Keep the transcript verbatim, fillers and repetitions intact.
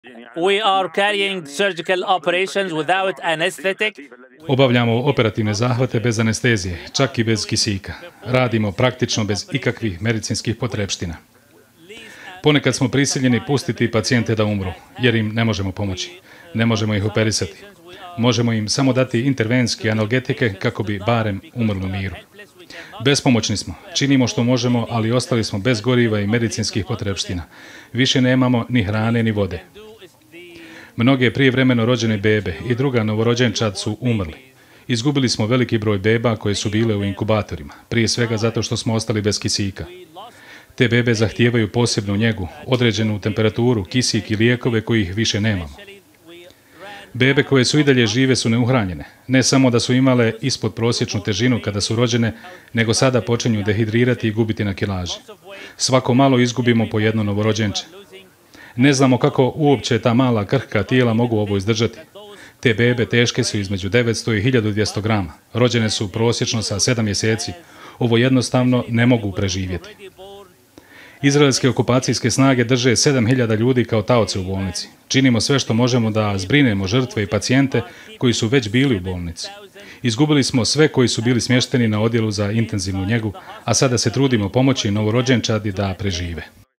We are carrying surgical operations without anesthetic. Obavljamo operativne zahvate bez anestezije, čak i bez kisika. Radimo praktično bez ikakvih medicinskih potrepština. Ponekad smo prisiljeni pustiti pacijente da umru, jer im ne možemo pomoći. Ne možemo ih operisati. Možemo im samo dati intervenske analgetike kako bi barem umrli u miru. Bespomoćni smo, činimo što možemo, ali ostali smo bez goriva i medicinskih potrepština. Više nemamo ni hrane ni vode. Mnoge prijevremeno rođene bebe i druga novorođenčad su umrli. Izgubili smo veliki broj beba koje su bile u inkubatorima, prije svega zato što smo ostali bez kisika. Te bebe zahtijevaju posebnu njegu, određenu temperaturu, kisik i lijekove kojih više nemamo. Bebe koje su i dalje žive su neuhranjene. Ne samo da su imale ispod prosječnu težinu kada su rođene, nego sada počinju dehidrirati i gubiti na kilaži. Svako malo izgubimo po jedno novorođenče. Ne znamo kako uopće ta mala krhka tijela mogu ovo izdržati. Te bebe teške su između devetsto i hiljadu dvjesto grama. Rođene su prosječno sa sedam mjeseci. Ovo jednostavno ne mogu preživjeti. Izraelske okupacijske snage drže sedam hiljada ljudi kao taoce u bolnici. Činimo sve što možemo da zbrinemo žrtve i pacijente koji su već bili u bolnici. Izgubili smo sve koji su bili smješteni na odjelu za intenzivnu njegu, a sada se trudimo pomoći novorođenčadi da prežive.